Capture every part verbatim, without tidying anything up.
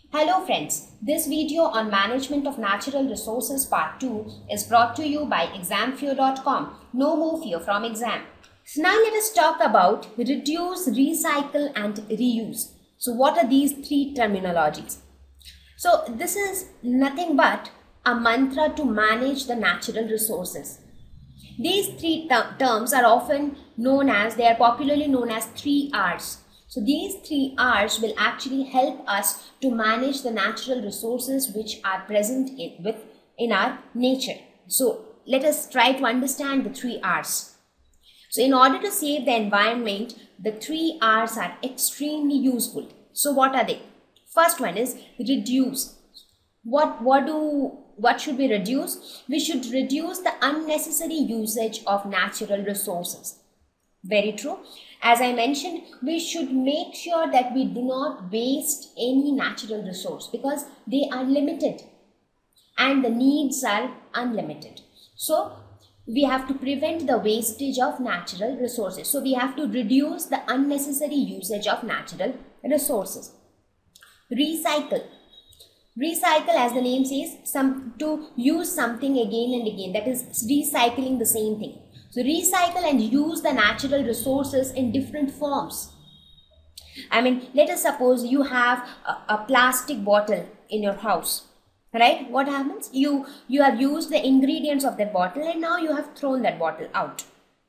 Hello friends, this video on management of natural resources part two is brought to you by exam fear dot com. No more fear from exam. So now let us talk about reduce, recycle and reuse. So what are these three terminologies? So this is nothing but a mantra to manage the natural resources. These three ter terms are often known as, they are popularly known as three R's. So these three R's will actually help us to manage the natural resources which are present in, with, in our nature. So let us try to understand the three R's. So in order to save the environment, the three R's are extremely useful. So what are they? First one is reduce. What, what do What should we reduce? We should reduce the unnecessary usage of natural resources. Very true. As I mentioned, we should make sure that we do not waste any natural resource because they are limited and the needs are unlimited. So we have to prevent the wastage of natural resources. So we have to reduce the unnecessary usage of natural resources. Recycle. Recycle, as the name says, some to use something again and again. That is recycling the same thing. So recycle and use the natural resources in different forms. I mean, let us suppose you have a, a plastic bottle in your house, right? What happens? You, you have used the ingredients of that bottle and now you have thrown that bottle out.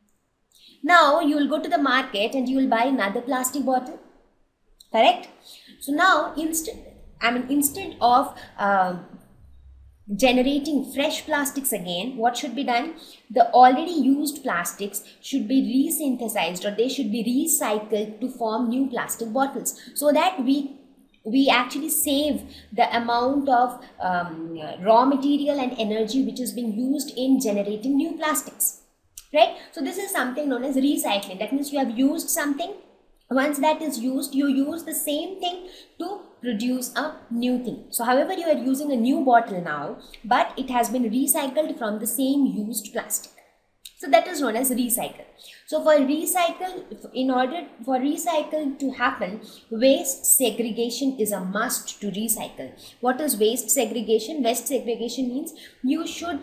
Now you will go to the market and you will buy another plastic bottle, correct? So now instead, I mean, instead of uh, generating fresh plastics again, what should be done? The already used plastics should be resynthesized or they should be recycled to form new plastic bottles so that we we actually save the amount of um, raw material and energy which is being used in generating new plastics, right? So this is something known as recycling. That means you have used something. Once that is used, you use the same thing to produce a new thing. So however, you are using a new bottle now, but it has been recycled from the same used plastic. So that is known as recycle. So for recycle, in order for recycle to happen, waste segregation is a must to recycle. What is waste segregation? Waste segregation means you should,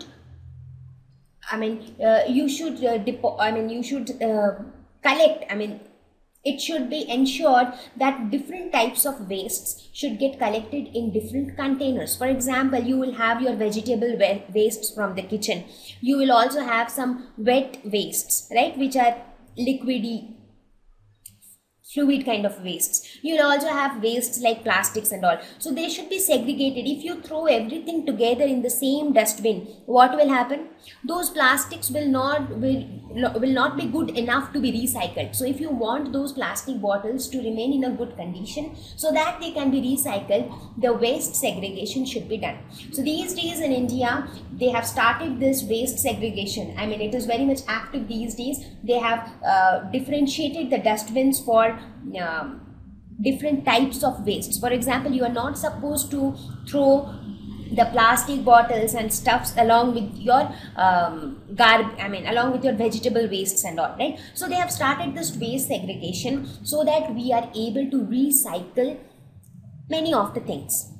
I mean, uh, you should, uh, depo I mean, you should uh, collect, I mean, it should be ensured that different types of wastes should get collected in different containers. For example, you will have your vegetable wastes from the kitchen. You will also have some wet wastes, right, which are liquidy, fluid kind of wastes. You'll also have wastes like plastics and all. So they should be segregated. If you throw everything together in the same dustbin, what will happen? Those plastics will not will, will not be good enough to be recycled. So if you want those plastic bottles to remain in a good condition so that they can be recycled, the waste segregation should be done. So these days in India, they have started this waste segregation. I mean, it is very much active these days. They have uh, differentiated the dustbins for um, different types of wastes. For example, you are not supposed to throw the plastic bottles and stuffs along with your um, garb, I mean, along with your vegetable wastes and all, right? So they have started this waste segregation so that we are able to recycle many of the things.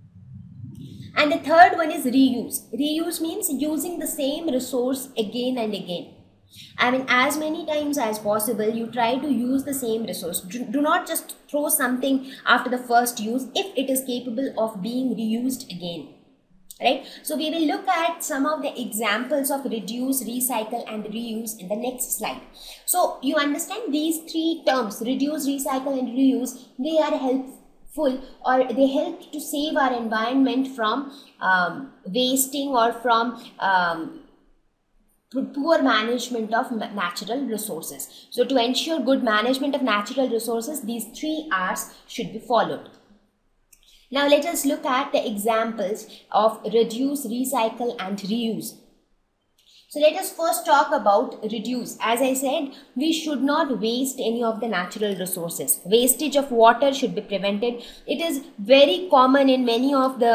And the third one is reuse. Reuse means using the same resource again and again. I mean, as many times as possible, you try to use the same resource. Do, do not just throw something after the first use if it is capable of being reused again. Right? So we will look at some of the examples of reduce, recycle and reuse in the next slide. So you understand these three terms, reduce, recycle and reuse, they are helpful or they help to save our environment from um, wasting or from um, poor management of natural resources. So to ensure good management of natural resources, these three R's should be followed. Now let us look at the examples of reduce, recycle and reuse. So let us first talk about reduce. As I said, we should not waste any of the natural resources. Wastage of water should be prevented. It is very common in many of the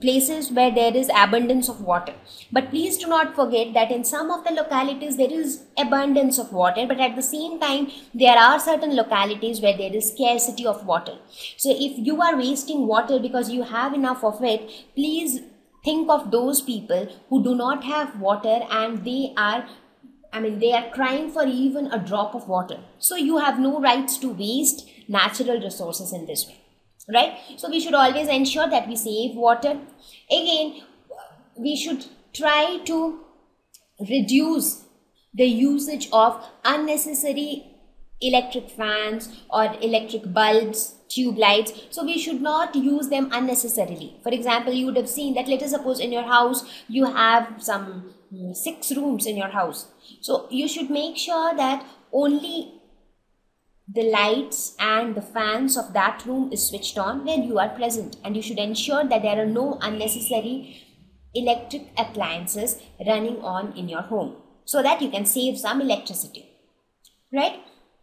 places where there is abundance of water. But please do not forget that in some of the localities there is abundance of water, but at the same time there are certain localities where there is scarcity of water. So if you are wasting water because you have enough of it, please think of those people who do not have water and they are I mean, they are crying for even a drop of water. So you have no rights to waste natural resources in this way, right? So we should always ensure that we save water. Again, we should try to reduce the usage of unnecessary electric fans or electric bulbs, tube lights. So we should not use them unnecessarily. For example, you would have seen that, let us suppose in your house you have some mm, six rooms in your house. So you should make sure that only the lights and the fans of that room is switched on when you are present, and you should ensure that there are no unnecessary electric appliances running on in your home, so that you can save some electricity, right?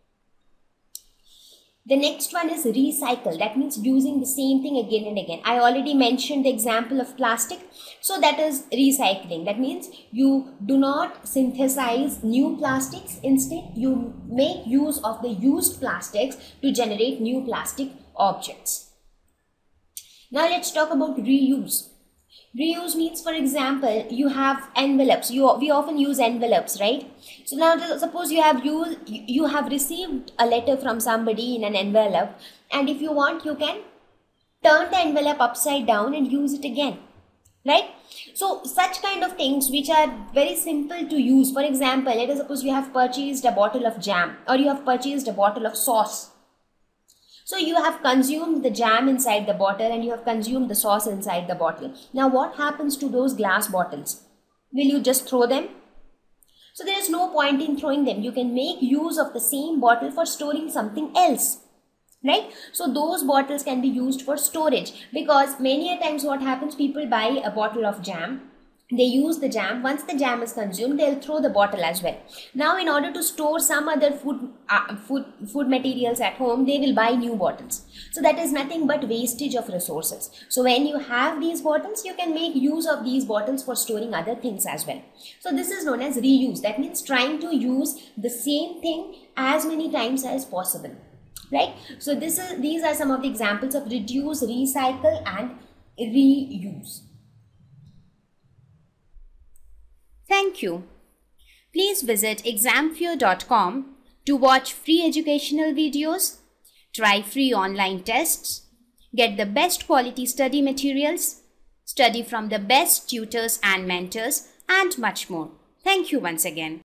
The next one is recycle. That means using the same thing again and again. I already mentioned the example of plastic. So that is recycling. That means you do not synthesize new plastics. Instead, you make use of the used plastics to generate new plastic objects. Now let's talk about reuse. Reuse means, for example, you have envelopes. You we often use envelopes, right? So now suppose you have used, you have received a letter from somebody in an envelope, and if you want, you can turn the envelope upside down and use it again, right? So such kind of things which are very simple to use. For example, let us suppose you have purchased a bottle of jam, or you have purchased a bottle of sauce. So you have consumed the jam inside the bottle and you have consumed the sauce inside the bottle. Now what happens to those glass bottles? Will you just throw them? So there is no point in throwing them. You can make use of the same bottle for storing something else, right? So those bottles can be used for storage, because many a times what happens, people buy a bottle of jam. They use the jam. Once the jam is consumed, they'll throw the bottle as well. Now, in order to store some other food, uh, food, food materials at home, they will buy new bottles. So that is nothing but wastage of resources. So when you have these bottles, you can make use of these bottles for storing other things as well. So this is known as reuse. That means trying to use the same thing as many times as possible, right? So this is these are some of the examples of reduce, recycle, and reuse. Thank you. Please visit exam fear dot com to watch free educational videos, try free online tests, get the best quality study materials, study from the best tutors and mentors, and much more. Thank you once again.